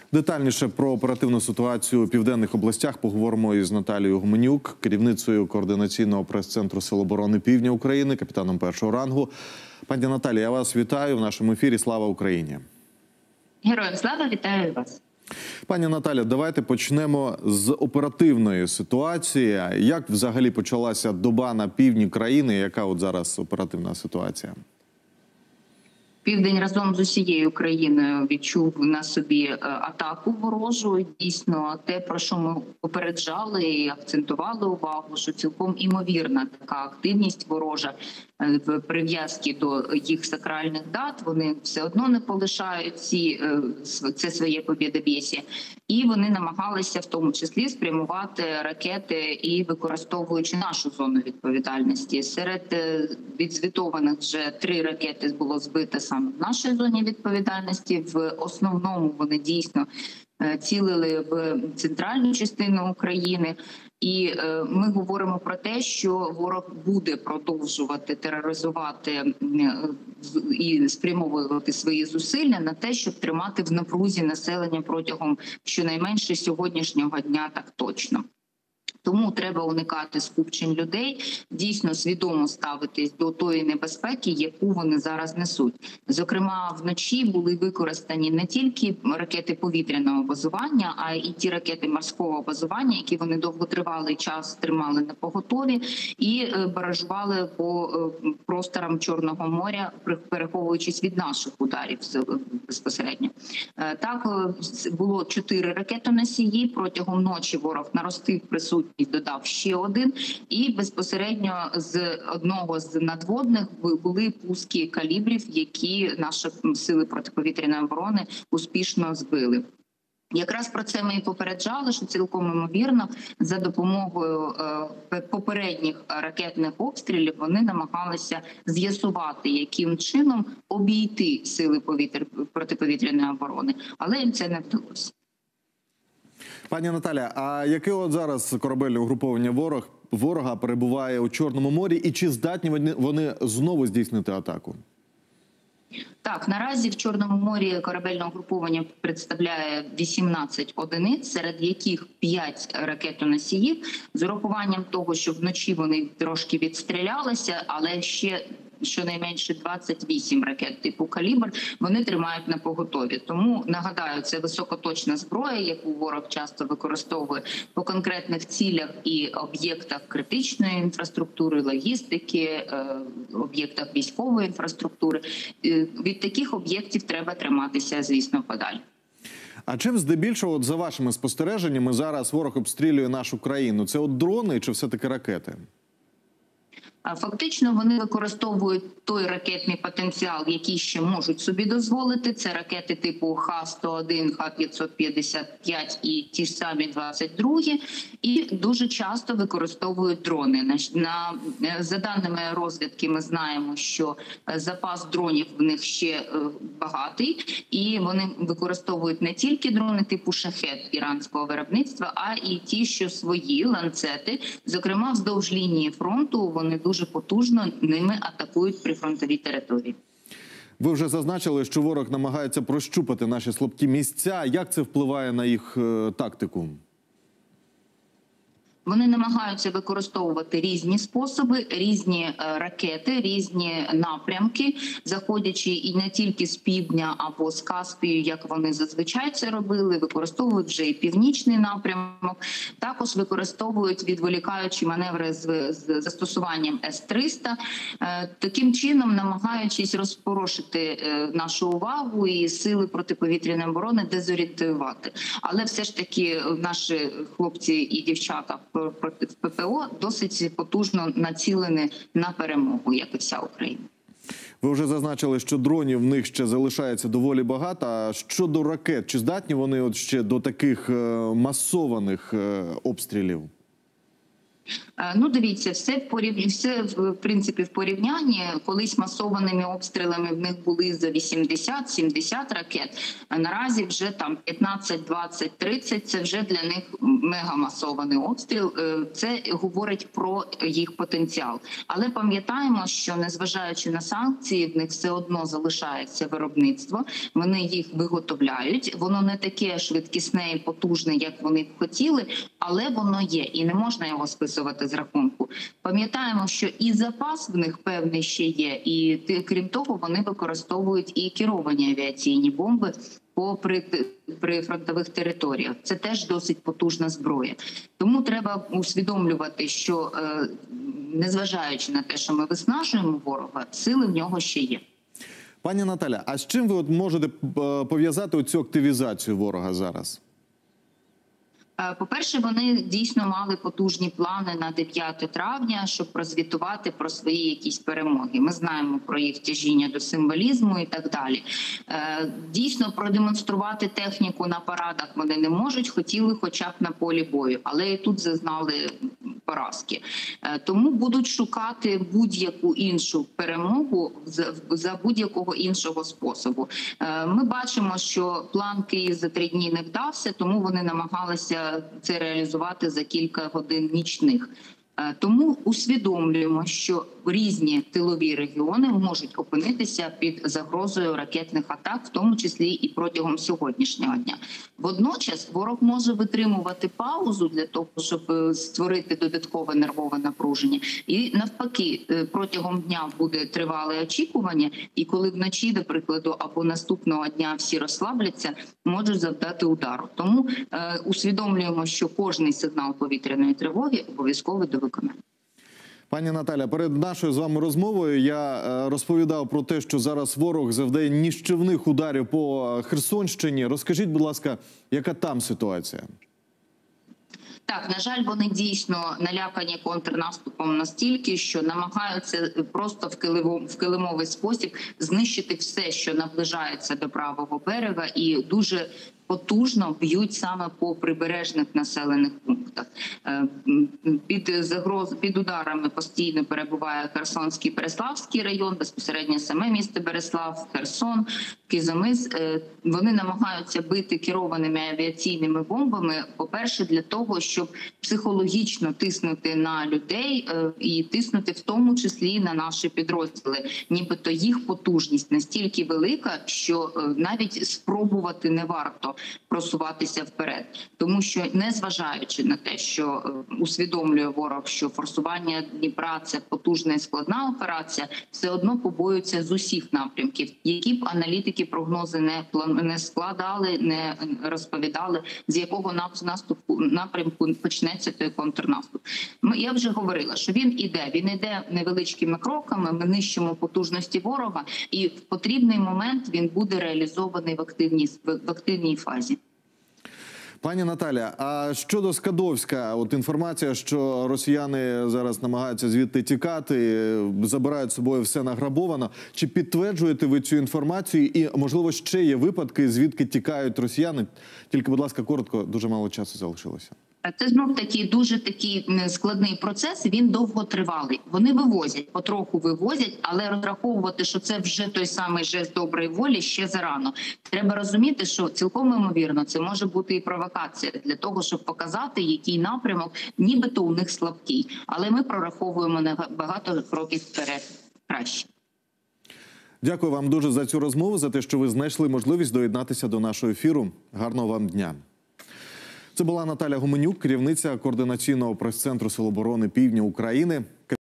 Детальніше про оперативну ситуацію у південних областях поговоримо із Наталією Гуменюк, керівницею координаційного прес-центру Сил оборони Півдня України, капітаном першого рангу. Пані Наталія, я вас вітаю в нашому ефірі. Слава Україні! Героям слава, вітаю вас! Пані Наталя, давайте почнемо з оперативної ситуації. Як взагалі почалася доба на півдні країни? Яка от зараз оперативна ситуація? Південь разом з усією країною відчув на собі атаку ворожу. Дійсно, те, про що ми попереджали і акцентували увагу, що цілком імовірна така активність ворожа в прив'язці до їх сакральних дат. Вони все одно не полишають це своє побєдобєсє. І вони намагалися в тому числі спрямувати ракети і використовуючи нашу зону відповідальності. Серед відзвітованих вже 3 ракети було збито саме в нашій зоні відповідальності. В основному вони дійсно цілили в центральну частину України. І ми говоримо про те, що ворог буде продовжувати тероризувати і спрямовувати свої зусилля на те, щоб тримати в напрузі населення протягом щонайменше сьогоднішнього дня, так точно. Тому треба уникати скупчень людей, дійсно свідомо ставитись до тої небезпеки, яку вони зараз несуть. Зокрема, вночі були використані не тільки ракети повітряного базування, а й ті ракети морського базування, які вони довготривалий час тримали на поготові і баражували по просторам Чорного моря, переховуючись від наших ударів безпосередньо. Так, було 4 ракетоносії. Протягом ночі ворог наростив присутність, додав ще один, і безпосередньо з одного з надводних були пуски калібрів, які наші сили протиповітряної оборони успішно збили. Якраз про це ми і попереджали, що цілком ймовірно за допомогою попередніх ракетних обстрілів вони намагалися з'ясувати, яким чином обійти сили протиповітряної оборони, але їм це не вдалося. Пані Наталя, а яке от зараз корабельне угруповання ворога перебуває у Чорному морі, і чи здатні вони знову здійснити атаку? Так, наразі в Чорному морі корабельне угруповання представляє 18 одиниць, серед яких 5 ракетоносіїв, з урахуванням того, що вночі вони трошки відстрілялися, але ще щонайменше 28 ракет типу «Калібр» вони тримають на поготові. Тому, нагадаю, це високоточна зброя, яку ворог часто використовує по конкретних цілях і об'єктах критичної інфраструктури, логістики, об'єктах військової інфраструктури. Від таких об'єктів треба триматися, звісно, подалі. А чим здебільшого, за вашими спостереженнями, зараз ворог обстрілює нашу країну? Це от дрони чи все-таки ракети? Фактично вони використовують той ракетний потенціал, який ще можуть собі дозволити. Це ракети типу Х-101, Х-555 і ті ж самі 22-гі. І дуже часто використовують дрони. За даними розвідки ми знаємо, що запас дронів в них ще багатий. І вони використовують не тільки дрони типу «Шахед» іранського виробництва, а і ті, що свої, ланцети. Зокрема, вздовж лінії фронту вони дуже потужно ними атакують прифронтові території. Ви вже зазначили, що ворог намагається прощупати наші слабкі місця. Як це впливає на їх тактику? Вони намагаються використовувати різні способи, різні ракети, різні напрямки, заходячи і не тільки з півдня або з Каспію, як вони зазвичай це робили, використовують вже і північний напрямок. Також використовують відволікаючі маневри з застосуванням С-300, таким чином намагаючись розпорошити нашу увагу і сили протиповітряної оборони дезорієнтувати. Але все ж таки наші хлопці і дівчата в ППО досить потужно націлені на перемогу, як і вся Україна. Ви вже зазначили, що дронів в них ще залишається доволі багато. А щодо ракет, чи здатні вони от ще до таких масованих обстрілів? Ну, дивіться, все в принципі в порівнянні. Колись масованими обстрілами в них були за 80-70 ракет. А наразі вже там 15, 20, 30 – це вже для них мегамасований обстріл. Це говорить про їх потенціал. Але пам'ятаємо, що незважаючи на санкції, в них все одно залишається виробництво. Вони їх виготовляють. Воно не таке швидкісне і потужне, як вони б хотіли, але воно є і не можна його списувати з рахунку. Пам'ятаємо, що і запас в них певний ще є, і крім того, вони використовують і керовані авіаційні бомби при фронтових територіях. Це теж досить потужна зброя. Тому треба усвідомлювати, що незважаючи на те, що ми виснажуємо ворога, сили в нього ще є. Пані Наталя, а з чим ви можете пов'язати цю активізацію ворога зараз? По-перше, вони дійсно мали потужні плани на 9 травня, щоб прозвітувати про свої якісь перемоги. Ми знаємо про їх тяжіння до символізму і так далі. Дійсно, продемонструвати техніку на парадах вони не можуть, хотіли хоча б на полі бою, але і тут зазнали поразки. Тому будуть шукати будь-яку іншу перемогу за будь-якого іншого способу. Ми бачимо, що план Київ за 3 дні не вдався, тому вони намагалися це реалізувати за кілька годин нічних. Тому усвідомлюємо, що різні тилові регіони можуть опинитися під загрозою ракетних атак, в тому числі і протягом сьогоднішнього дня. Водночас ворог може витримувати паузу для того, щоб створити додаткове нервове напруження. І навпаки, протягом дня буде тривале очікування, і коли вночі, до прикладу, або наступного дня всі розслабляться, можуть завдати удару. Тому усвідомлюємо, що кожний сигнал повітряної тривоги обов'язково до виконання. Пані Наталя, перед нашою з вами розмовою я розповідав про те, що зараз ворог завдає ніщівних ударів по Херсонщині. Розкажіть, будь ласка, яка там ситуація? Так, на жаль, вони дійсно налякані контрнаступом настільки, що намагаються просто в килимовий спосіб знищити все, що наближається до правого берега, і дуже потужно б'ють саме по прибережних населених пунктах. Під ударами постійно перебуває Херсонський, Переславський район, безпосередньо саме місто Береслав, Херсон, Кізомис. Вони намагаються бити керованими авіаційними бомбами, по-перше, для того, щоб психологічно тиснути на людей і тиснути в тому числі на наші підрозділи. Нібито їх потужність настільки велика, що навіть спробувати не варто просуватися вперед. Тому що, незважаючи на те, що усвідомлює ворог, що форсування Дніпра – це потужна і складна операція, все одно побоюються з усіх напрямків, які б аналітики прогнози не складали, не розповідали, з якого напрямку почнеться той контрнаступ. Я вже говорила, що він іде невеличкими кроками, ми нищимо потужності ворога, і в потрібний момент він буде реалізований в активній фазі. Пані Наталя, а щодо Скадовська, от інформація, що росіяни зараз намагаються звідти тікати, забирають з собою все награбовано. Чи підтверджуєте ви цю інформацію? І, можливо, ще є випадки, звідки тікають росіяни? Тільки, будь ласка, коротко, дуже мало часу залишилося. Це знов таки дуже такий складний процес. Він довготривалий. Вони вивозять, потроху вивозять, але розраховувати, що це вже той самий жест доброї волі, ще зарано. Треба розуміти, що цілком ймовірно це може бути і провокація для того, щоб показати, який напрямок, нібито у них слабкий. Але ми прораховуємо на багато кроків вперед краще. Дякую вам дуже за цю розмову, за те, що ви знайшли можливість доєднатися до нашого ефіру. Гарного вам дня. Це була Наталя Гуменюк, керівниця координаційного прес-центру Сил оборони Півдня України.